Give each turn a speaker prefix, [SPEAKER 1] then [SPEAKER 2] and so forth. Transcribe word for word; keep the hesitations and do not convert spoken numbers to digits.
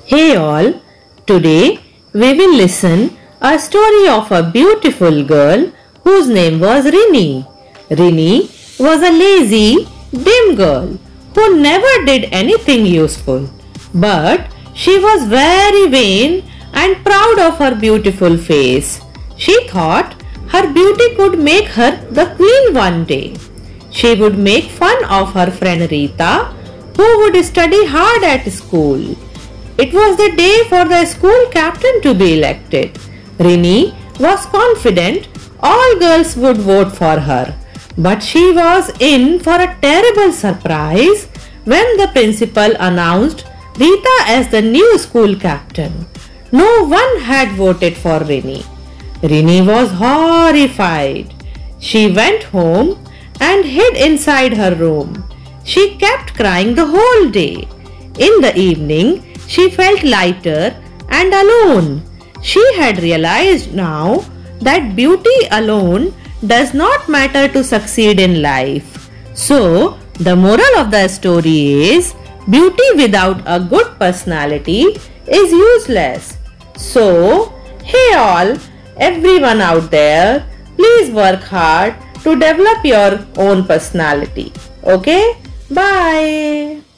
[SPEAKER 1] Hey all, today we will listen a story of a beautiful girl whose name was Rini. Rini was a lazy, dim girl who never did anything useful. But she was very vain and proud of her beautiful face. She thought her beauty could make her the queen one day. She would make fun of her friend Rita, who would study hard at school. It was the day for the school captain to be elected. Rini was confident all girls would vote for her. But she was in for a terrible surprise when the principal announced Rita as the new school captain. No one had voted for Rini. Rini was horrified. She went home and hid inside her room. She kept crying the whole day. In the evening, she felt lighter and alone. She had realized now that beauty alone does not matter to succeed in life. So, the moral of the story is, beauty without a good personality is useless. So, hey all, everyone out there, please work hard to develop your own personality. Okay? Bye.